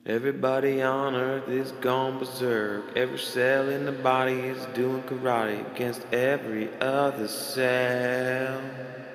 Everybody on earth is gone berserk. Every cell in the body is doing karate against every other cell.